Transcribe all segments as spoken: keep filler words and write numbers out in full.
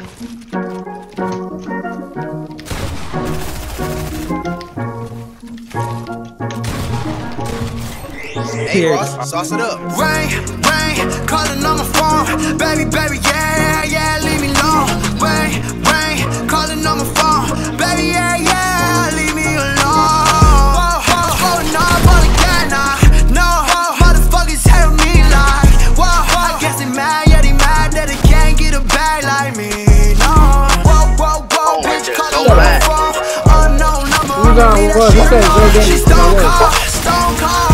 Hey Ross, sauce it up. Rain, rain, calling on my phone. Baby, baby, yeah, yeah, leave me alone. Rain, rain, calling on my phone. Baby, yeah, yeah, leave me alone. Whoa, whoa, whoa, no, I'm again, nah. No, motherfuckers hate me like, whoa, I guess they mad, yeah, they mad that they can't get a bag like me, no. Whoa, whoa, whoa, bitch, calling on my phone. Unknown number, me that shit on. She's stone cold, stone cold.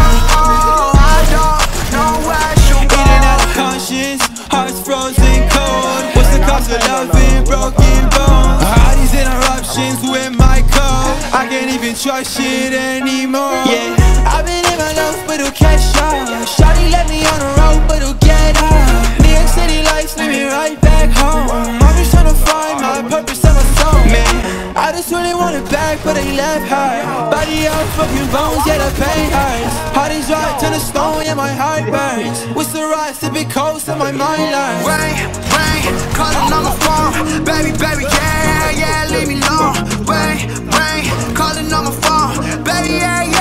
Hearts frozen cold. What's the cost of loving broken bones? All these interruptions with my code. I can't even trust shit anymore. Yeah, I've been in my love, but it'll catch up. Shawty let me on the road, but it'll get up. New York City lights lead me right back home. I'm just trying to find my purpose and my soul. Man, I just really want it back, but they left her. Body out, fucking bones, yeah, the pain hurts. Heart is right to the stone, yeah, my heart burns. What's the right, sipping cold, so my mind learns. Rain, rain, calling on my phone. Baby, baby, yeah, yeah, leave me alone. Rain, rain, calling on my phone. Baby, yeah, yeah.